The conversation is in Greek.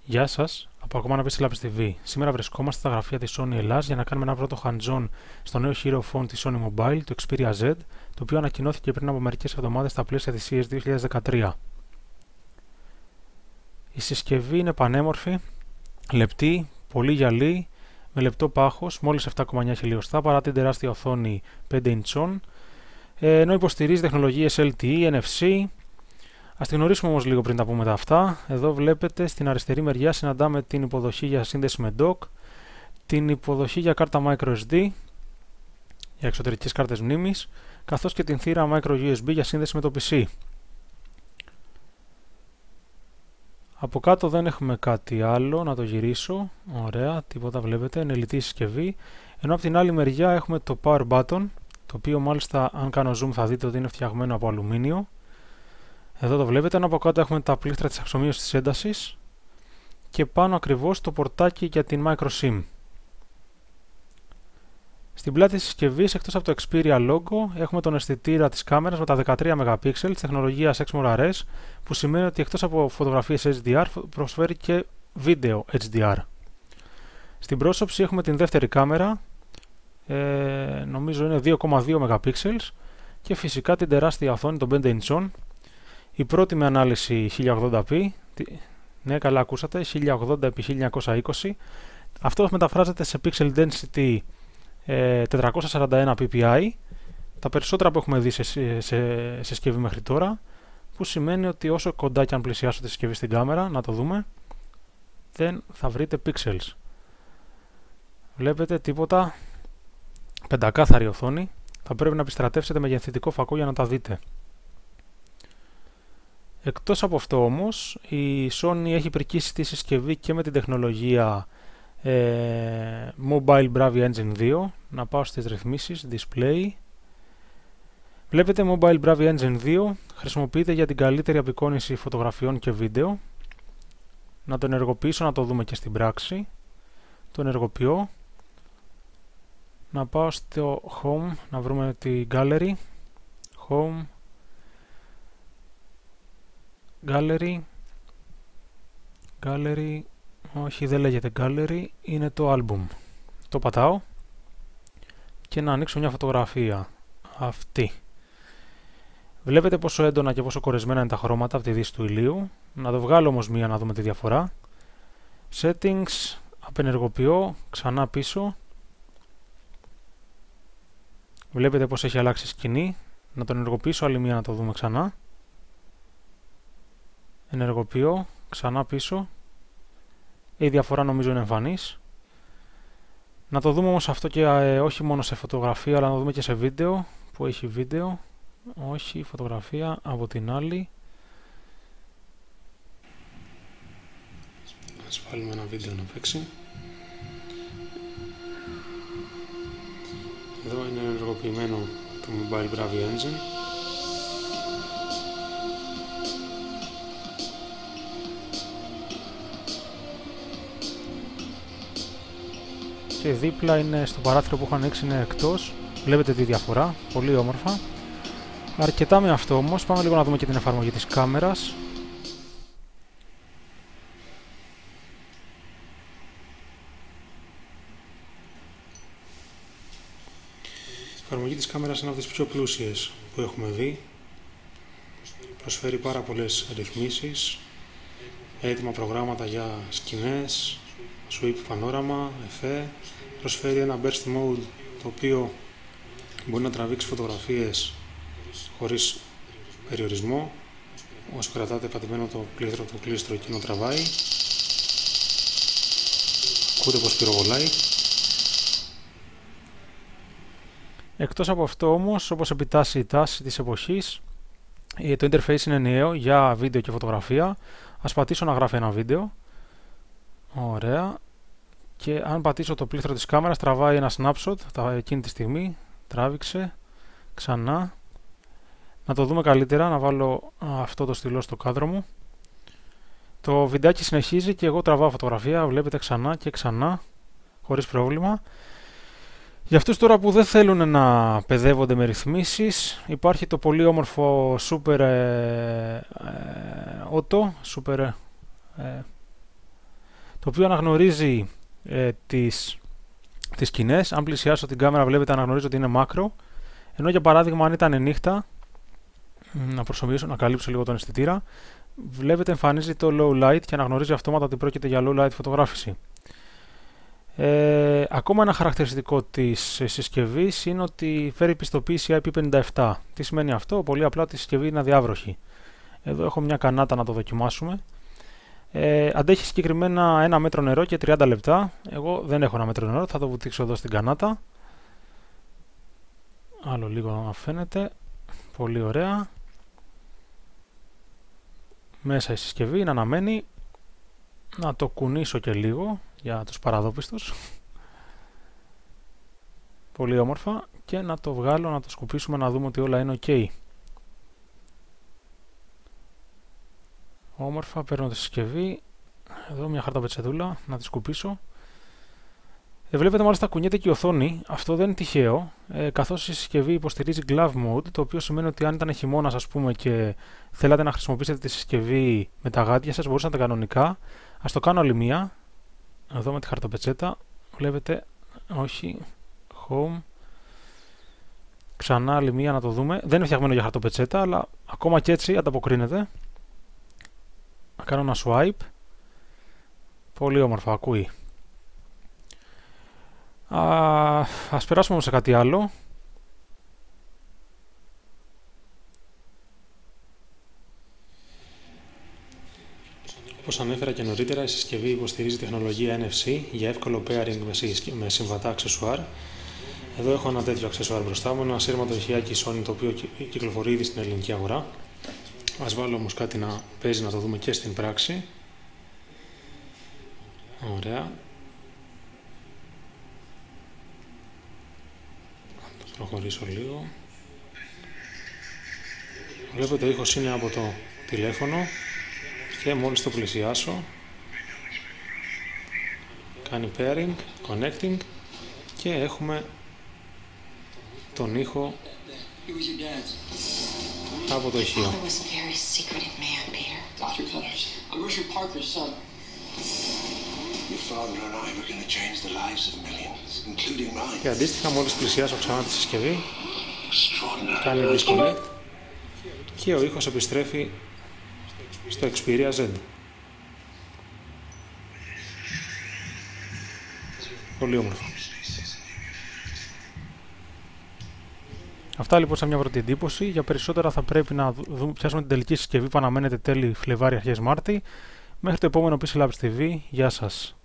Γεια σας, από ακόμα ένα Pixel Labs TV. Σήμερα βρισκόμαστε στα γραφεία της Sony Ελλάς για να κάνουμε ένα πρώτο hands-on στο νέο Hero Phone της Sony Mobile, το Xperia Z, το οποίο ανακοινώθηκε πριν από μερικές εβδομάδες στα πλαίσια της CES 2013. Η συσκευή είναι πανέμορφη, λεπτή, πολύ γυαλί, με λεπτό πάχος, μόλις 7,9 χιλιοστά παρά την τεράστια οθόνη 5 ιντσών, ενώ υποστηρίζει τεχνολογίες LTE, NFC. Ας τη γνωρίσουμε όμως λίγο πριν τα πούμε τα αυτά. Εδώ βλέπετε στην αριστερή μεριά συναντάμε την υποδοχή για σύνδεση με dock, την υποδοχή για κάρτα microSD για εξωτερικές κάρτες μνήμης, καθώς και την θύρα microUSB για σύνδεση με το PC. Από κάτω δεν έχουμε κάτι άλλο, να το γυρίσω. Ωραία, τίποτα βλέπετε, είναι λιτή συσκευή. Ενώ από την άλλη μεριά έχουμε το power button, το οποίο μάλιστα αν κάνω zoom θα δείτε ότι είναι φτιαγμένο από αλουμίνιο. Εδώ το βλέπετε, ενώ από κάτω έχουμε τα πλήκτρα της αξιομείωσης της έντασης και πάνω ακριβώς το πορτάκι για την micro SIM. Στην πλάτη της συσκευής, εκτός από το Xperia logo, έχουμε τον αισθητήρα της κάμερας με τα 13 MP της τεχνολογίας XMORe, που σημαίνει ότι εκτός από φωτογραφίες HDR προσφέρει και βίντεο HDR. Στην πρόσωψη έχουμε την δεύτερη κάμερα, νομίζω είναι 2,2 MP και φυσικά την τεράστια οθόνη των 5 ιντσών. Η πρώτη με ανάλυση 1080p, ναι καλά ακούσατε, 1080x1920. Αυτό μεταφράζεται σε pixel density 441 ppi, τα περισσότερα που έχουμε δει σε συσκευή μέχρι τώρα, που σημαίνει ότι όσο κοντά και αν πλησιάσω τη συσκευή στην κάμερα, να το δούμε, δεν θα βρείτε pixels. Βλέπετε τίποτα, πεντακάθαρη οθόνη, θα πρέπει να επιστρατεύσετε με γενθητικό φακό για να τα δείτε. Εκτός από αυτό όμως, η Sony έχει πρικήσει τη συσκευή και με την τεχνολογία Mobile Bravia Engine 2. Να πάω στις ρυθμίσεις, Display. Βλέπετε Mobile Bravia Engine 2 χρησιμοποιείται για την καλύτερη απεικόνιση φωτογραφιών και βίντεο. Να το ενεργοποιήσω, να το δούμε και στην πράξη. Το ενεργοποιώ. Να πάω στο Home, να βρούμε τη Gallery. Home. Gallery, όχι δεν λέγεται Gallery, είναι το Album. Το πατάω και να ανοίξω μια φωτογραφία, αυτή. Βλέπετε πόσο έντονα και πόσο κορεσμένα είναι τα χρώματα από τη δύση του ηλίου. Να το βγάλω όμως μία να δούμε τη διαφορά. Settings, απενεργοποιώ, ξανά πίσω. Βλέπετε πως έχει αλλάξει σκηνή. Να τον ενεργοποιήσω άλλη μία να το δούμε ξανά. Ενεργοποιώ, ξανά πίσω. Η διαφορά νομίζω είναι εμφανής. Να το δούμε όμως αυτό και όχι μόνο σε φωτογραφία, αλλά να το δούμε και σε βίντεο. Που έχει βίντεο. Όχι, φωτογραφία από την άλλη. Ας βάλουμε ένα βίντεο να παίξει. Εδώ είναι ενεργοποιημένο το Mobile Bravia Engine. Και δίπλα είναι στο παράθυρο που έχω ανοίξει, είναι εκτός. Βλέπετε τη διαφορά, πολύ όμορφα. Αρκετά με αυτό όμως, πάμε λίγο να δούμε και την εφαρμογή της κάμερας. Η εφαρμογή της κάμερας είναι από τις πιο πλούσιες που έχουμε δει. Προσφέρει πάρα πολλές ρυθμίσεις, έτοιμα προγράμματα για σκηνές, sweep πανόραμα, εφέ. Προσφέρει ένα burst mode το οποίο μπορεί να τραβήξει φωτογραφίες χωρίς περιορισμό. Όσο κρατάτε πατημένο το πλήκτρο του κλείστρο, εκείνο τραβάει. Ακούτε πως πυροβολάει. Εκτός από αυτό όμως, όπως επιτάσσει η τάση της εποχής, το interface είναι νέο για βίντεο και φωτογραφία. Ας πατήσω να γράφει ένα βίντεο. Ωραία. Και αν πατήσω το πλήκτρο της κάμερας τραβάει ένα snapshot εκείνη τη στιγμή. Τράβηξε. Ξανά. Να το δούμε καλύτερα. Να βάλω αυτό το στυλό στο κάδρο μου. Το βιντεάκι συνεχίζει και εγώ τραβάω φωτογραφία. Βλέπετε ξανά και ξανά. Χωρίς πρόβλημα. Για αυτούς τώρα που δεν θέλουν να παιδεύονται με ρυθμίσεις, υπάρχει το πολύ όμορφο Super Auto. Super το οποίο αναγνωρίζει τις σκηνές. Αν πλησιάσω την κάμερα βλέπετε αναγνωρίζει ότι είναι μάκρο, ενώ για παράδειγμα αν ήταν νύχτα, να καλύψω λίγο τον αισθητήρα, βλέπετε εμφανίζει το low light και αναγνωρίζει αυτόματα ότι πρόκειται για low light φωτογράφηση. Ακόμα ένα χαρακτηριστικό της συσκευής είναι ότι φέρει πιστοποίηση IP57. Τι σημαίνει αυτό? Πολύ απλά ότι η συσκευή είναι αδιάβροχη. Εδώ έχω μια κανάτα να το δοκιμάσουμε. Αντέχει συγκεκριμένα 1 μέτρο νερό και 30 λεπτά. Εγώ δεν έχω 1 μέτρο νερό, θα το βουτήξω εδώ στην κανάτα. Άλλο λίγο να φαίνεται. Πολύ ωραία. Μέσα η συσκευή είναι αναμένη. Να το κουνήσω και λίγο για τους παραδόπιστους. Πολύ όμορφα. Και να το βγάλω, να το σκουπίσουμε, να δούμε ότι όλα είναι ok. Όμορφα, παίρνω τη συσκευή. Εδώ μια χαρταπετσετούλα, να τη σκουπίσω. Βλέπετε μάλιστα κουνιέται και η οθόνη. Αυτό δεν είναι τυχαίο, καθώς η συσκευή υποστηρίζει glove mode, το οποίο σημαίνει ότι αν ήταν χειμώνας ας πούμε και θέλατε να χρησιμοποιήσετε τη συσκευή με τα γάντια σας, μπορούσατε κανονικά. Ας το κάνω άλλη μία. Εδώ με τη χαρτοπετσέτα. Βλέπετε, όχι, home. Ξανά άλλη μία να το δούμε. Δεν είναι φτιαγμένο για χαρτοπετσέτα, αλλά ακόμα και έτσι ανταποκρίνεται. Να κάνω ένα swipe. Πολύ όμορφα, ακούει. Ας περάσουμε όμως σε κάτι άλλο. Όπως ανέφερα και νωρίτερα, η συσκευή υποστηρίζει τεχνολογία NFC για εύκολο pairing με συμβατά αξεσουάρ. Εδώ έχω ένα τέτοιο αξεσουάρ μπροστά μου, ένα σύρματο ηχιάκι Sony, το οποίο κυκλοφορεί ήδη στην ελληνική αγορά. Ας βάλω όμως κάτι να παίζει, να το δούμε και στην πράξη. Ωραία. Θα το προχωρήσω λίγο. Βλέπετε ο ήχος είναι από το τηλέφωνο και μόλις το πλησιάσω κάνει pairing, connecting και έχουμε τον ήχο από το ηχείο. Και αντίστοιχα μόλις πλησιάσω ξανά τη συσκευή κάνει disconnect και ο ήχος επιστρέφει στο Xperia Z. Πολύ όμορφο. Αυτά λοιπόν σαν μια πρώτη εντύπωση. Για περισσότερα θα πρέπει να πιάσουμε την τελική συσκευή που αναμένεται τέλη Φλεβάρι, αρχές Μάρτη. Μέχρι το επόμενο PC Labs TV. Γεια σας.